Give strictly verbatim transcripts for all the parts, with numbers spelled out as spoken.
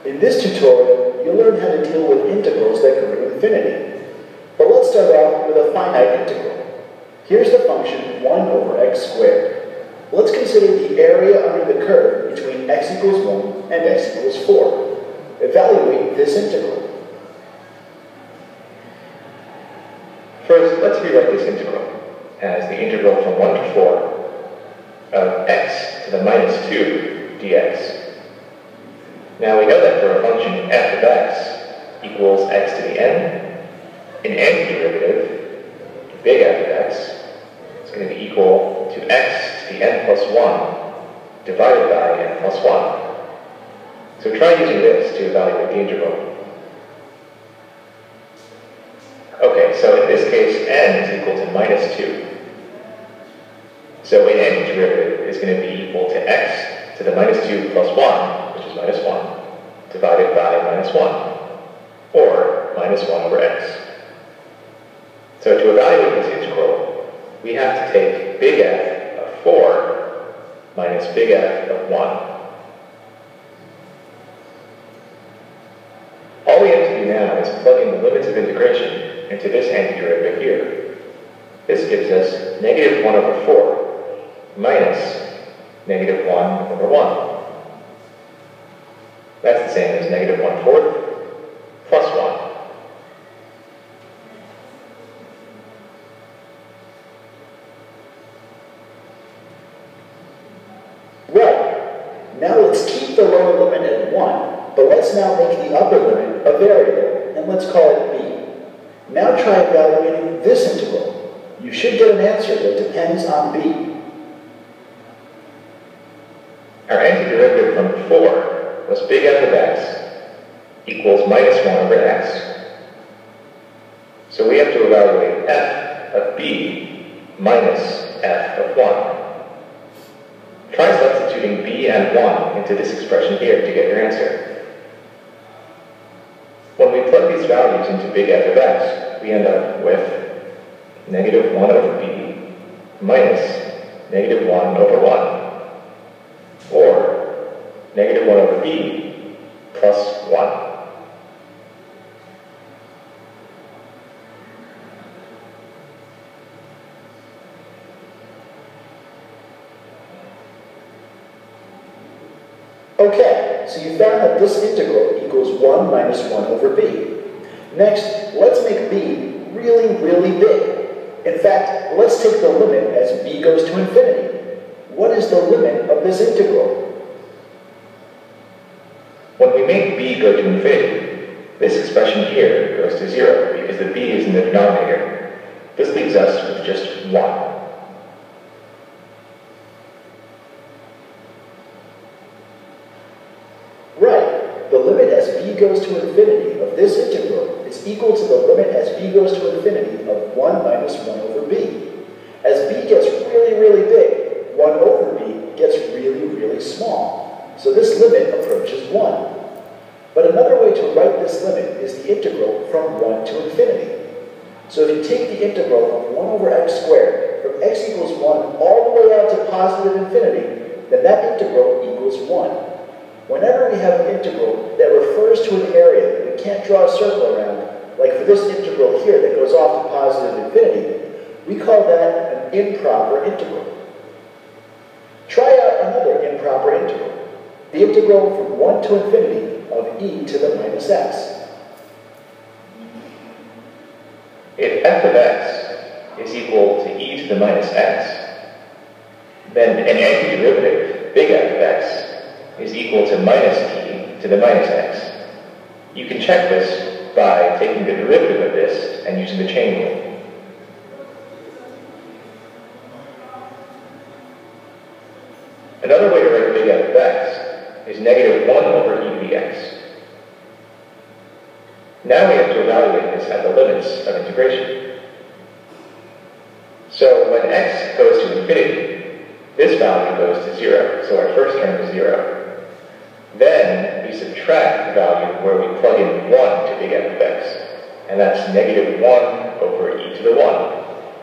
In this tutorial, you'll learn how to deal with integrals that go to infinity. But let's start off with a finite integral. Here's the function one over x squared. Let's consider the area under the curve between x equals one and x equals four. Evaluate this integral. First, let's rewrite this integral as the integral from one to four of x to the minus two dx. Now we know that for a function f of x equals x to the n, an antiderivative, big F of x, is going to be equal to x to the n plus one divided by n plus one. So try using this to evaluate the integral. Okay, so in this case, n is equal to minus two. So an antiderivative is going to be equal to x to the minus two plus one, which is minus one, divided by minus one, or minus one over x. So to evaluate this integral, we have to take big F of four minus big F of one. All we have to do now is plug in the limits of integration into this antiderivative here. This gives us negative one over four minus negative one over one. That's the same as negative one fourth plus one. Right. Now let's keep the lower limit at one, but let's now make the upper limit a variable, and let's call it b. Now try evaluating this integral. You should get an answer that depends on b. Our antiderivative from four was big F of x equals minus one over x. So we have to evaluate f of b minus f of one. Try substituting b and one into this expression here to get your answer. When we plug these values into big F of x, we end up with negative one over b minus negative one over one, or negative one over b plus one. Okay, so you found that this integral equals one minus one over b. Next, let's make b really, really big. In fact, let's take the limit as b goes to infinity. What is the limit of this integral? When we make b go to infinity, this expression here goes to zero because the b is in the denominator. This leaves us with just one. Right. The limit as b goes to infinity of this integral is equal to the limit as b goes to infinity of one minus one over b. As b gets really, really big, one over b gets really, really small. So this limit approaches one. But another way to write this limit is the integral from one to infinity. So if you take the integral of one over x squared from x equals one all the way out to positive infinity, then that integral equals one. Whenever we have an integral that refers to an area that we can't draw a circle around, like for this integral here that goes off to positive infinity, we call that an improper integral. Try out another improper integral, the integral from one to infinity of e to the minus x. If f of x is equal to e to the minus x, then an antiderivative, big F of x, is equal to minus t to the minus x. You can check this by taking the derivative of this and using the chain rule. Another way to write big F of x is negative one over e to the x. Now we have to evaluate this at the limits of integration. So when x goes to infinity, this value goes to zero, so our first term is zero. Then we subtract the value where we plug in one to big F of x, and that's negative one over e to the one.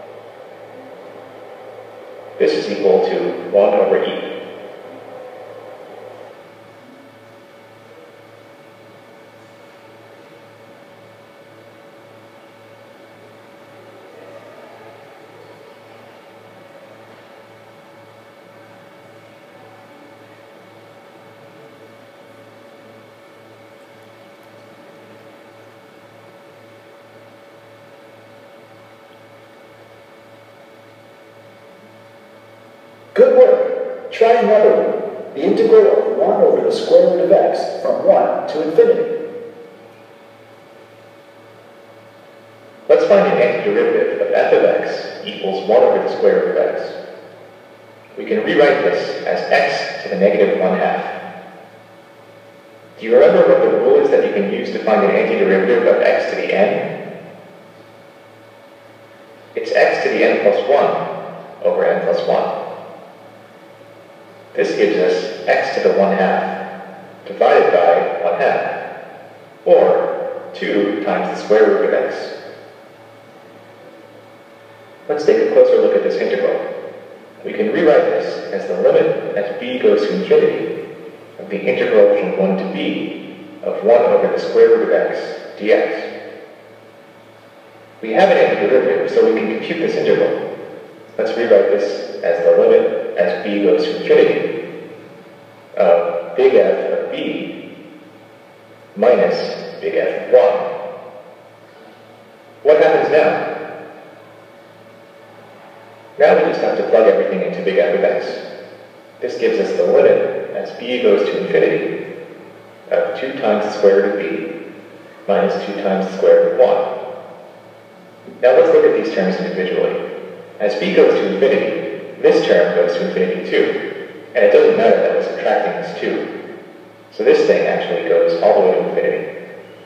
This is equal to one over e. Good work. Try another one. The integral of one over the square root of x from one to infinity. Let's find an antiderivative of f of x equals one over the square root of x. We can rewrite this as x to the negative one half. Do you remember what the rule is that you can use to find an antiderivative of x to the n? It's x to the n plus one over n plus one. This gives us x to the one half divided by one half, or two times the square root of x. Let's take a closer look at this integral. We can rewrite this as the limit as b goes to infinity of the integral from one to b of one over the square root of x dx. We have an antiderivative, so we can compute this integral. Let's rewrite this as the limit as b goes to infinity of big F of b minus big F of one. What happens now? Now we just have to plug everything into big F of x. This gives us the limit as b goes to infinity of two times the square root of b minus two times the square root of one. Now let's look at these terms individually. As b goes to infinity, this term goes to infinity too, and it doesn't matter that we're subtracting this two. So this thing actually goes all the way to infinity.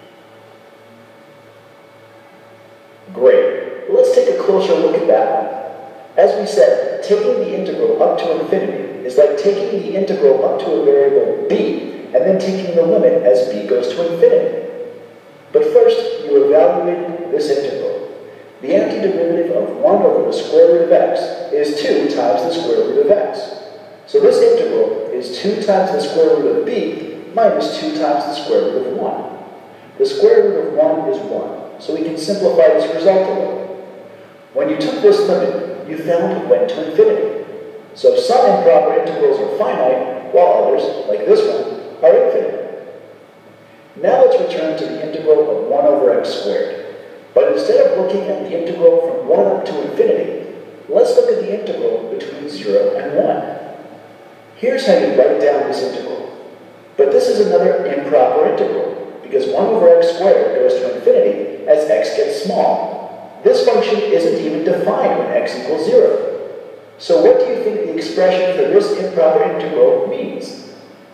Great. Let's take a closer look at that one. As we said, taking the integral up to infinity is like taking the integral up to a variable b and then taking the limit as b goes to infinity. But first, you evaluate this integral. The antiderivative of one over the square root of x is two times the square root of x. So this integral is two times the square root of b minus two times the square root of one. The square root of one is one, so we can simplify this result a little. When you took this limit, you found it went to infinity. So some improper integrals are finite, while others, like this one, are infinite. Now let's return to the integral of one over x squared. But instead of looking at the integral from one up to infinity, let's look at the integral between zero and one. Here's how you write down this integral. But this is another improper integral, because one over x squared goes to infinity as x gets small. This function isn't even defined when x equals zero. So what do you think the expression for this improper integral means?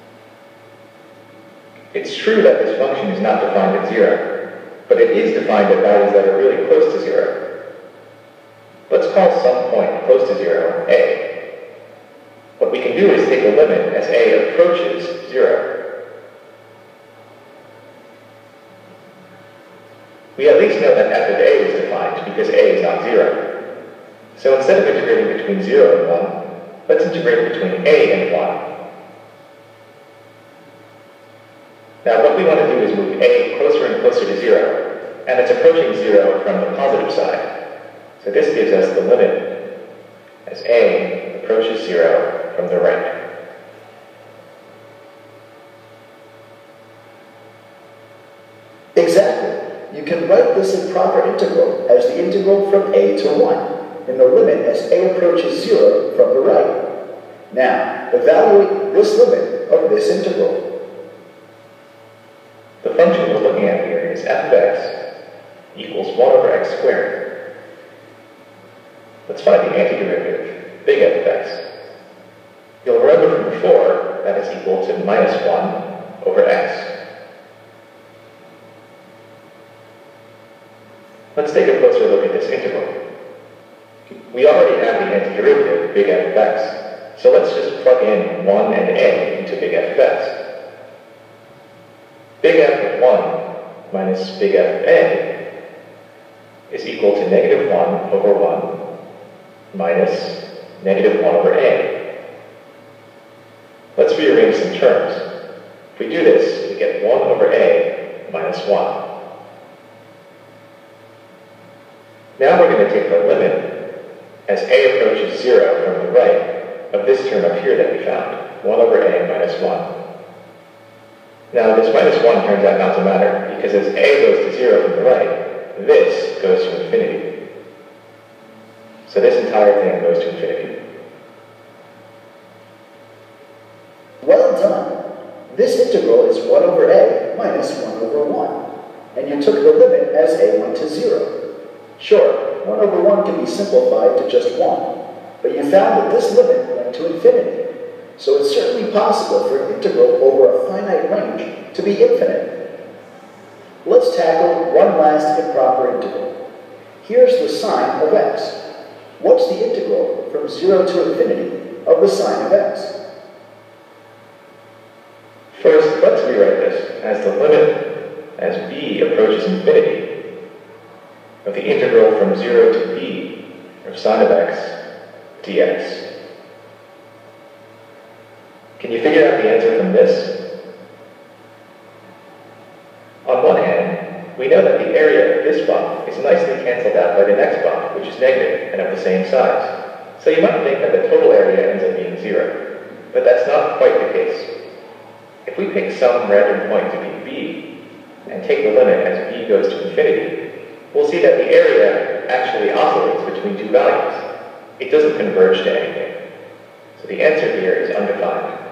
It's true that this function is not defined at zero, but it is defined at values that are really close to zero. Let's call some point close to zero a. What we can do is take a limit as a approaches zero. We at least know that f of a is defined because a is not zero. So instead of integrating between zero and one, let's integrate between a and one. Now what we want to do is move a closer and closer to zero, and it's approaching zero from the positive side. So this gives us the limit as a approaches zero from the right. Exactly. You can write this improper integral as the integral from a to one, in the limit as a approaches zero from the right. Now, evaluate this limit of this integral. The function we're looking at here is f of x equals one over x squared. Let's find the antiderivative, big F of x. You'll remember from before that is equal to minus one over x. Let's take a closer look at this integral. We already have the antiderivative, big F of x, so let's just plug in one and a into big F of x. Big F of one minus big F of a is equal to negative one over one minus negative one over a. Let's rearrange some terms. If we do this, we get one over a minus one. Now we're going to take the limit as a approaches zero from the right of this term up here that we found, one over a minus one. Now this minus one turns out not to matter, because as a goes to zero from the right, this goes to infinity. So this entire thing goes to infinity. Well done. This integral is one over a minus one over one, and you took the limit as a went to zero. Sure, one over one can be simplified to just one, but you found that this limit went to infinity, so it's certainly possible for an integral over a finite range to be infinite. Let's tackle one last improper integral. Here's the sine of x. What's the integral from zero to infinity of the sine of x? First, let's rewrite this as the limit as b approaches infinity of the integral from zero to b of sine of x dx. Can you figure out the answer from this? On one hand, we know that the area of this bump is nicely cancelled out by the next bump, which is negative and of the same size. So you might think that the total area ends up being zero, but that's not quite the case. If we pick some random point to be b, and take the limit as b goes to infinity, we'll see that the area actually oscillates between two values. It doesn't converge to anything. So the answer here is undefined.